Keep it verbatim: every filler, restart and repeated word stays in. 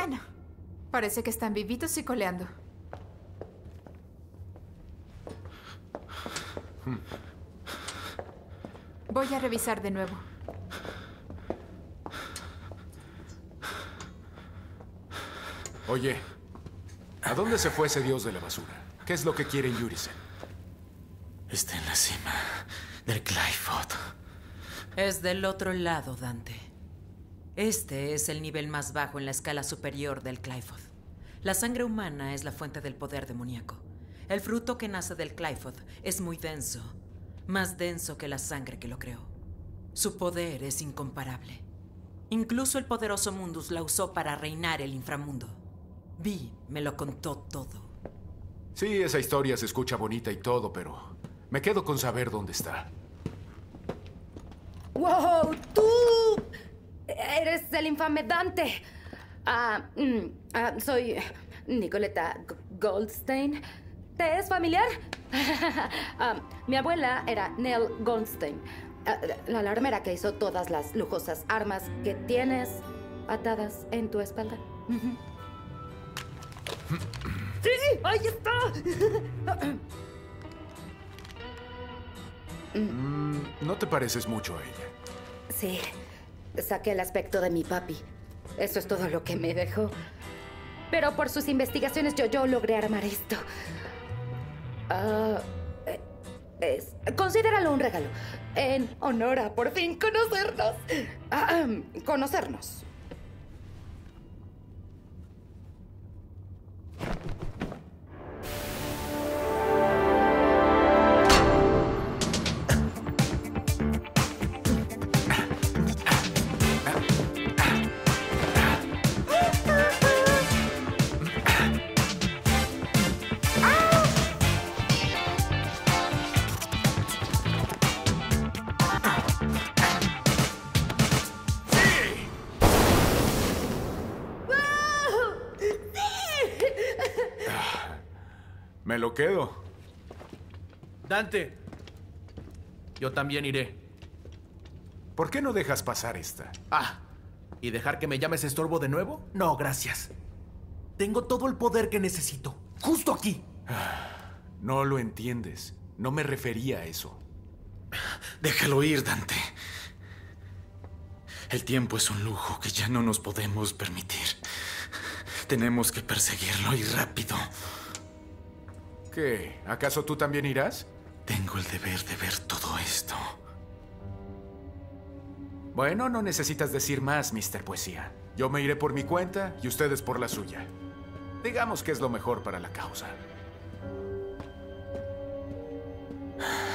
Bueno, parece que están vivitos y coleando. Voy a revisar de nuevo. Oye, ¿a dónde se fue ese dios de la basura? ¿Qué es lo que quiere Yurisen? Está en la cima del Qliphoth. Es del otro lado, Dante. Este es el nivel más bajo en la escala superior del Qliphoth. La sangre humana es la fuente del poder demoníaco. El fruto que nace del Qliphoth es muy denso, más denso que la sangre que lo creó. Su poder es incomparable. Incluso el poderoso Mundus la usó para reinar el inframundo. Vi me lo contó todo. Sí, esa historia se escucha bonita y todo, pero me quedo con saber dónde está. ¡Wow! ¡Tú! Eres el infame Dante. Ah, mm, ah, soy Nicoleta G- Goldstein. ¿Te es familiar? Ah, mi abuela era Nell Goldstein, ah, la alarmera que hizo todas las lujosas armas que tienes atadas en tu espalda. ¡Sí! ¡Ahí está! Mm, no te pareces mucho a ella. Sí, saqué el aspecto de mi papi. Eso es todo lo que me dejó. Pero por sus investigaciones yo, yo logré armar esto. Ah, eh, es, considéralo un regalo. En honor a por fin conocernos. Ah, conocernos. Me lo quedo. Dante, yo también iré. ¿Por qué no dejas pasar esta? Ah, ¿y dejar que me llames estorbo de nuevo? No, gracias. Tengo todo el poder que necesito, justo aquí. No lo entiendes. No me refería a eso. Déjalo ir, Dante. El tiempo es un lujo que ya no nos podemos permitir. Tenemos que perseguirlo y rápido. ¿Qué? ¿Acaso tú también irás? Tengo el deber de ver todo esto. Bueno, no necesitas decir más, mister Poesía. Yo me iré por mi cuenta y ustedes por la suya. Digamos que es lo mejor para la causa.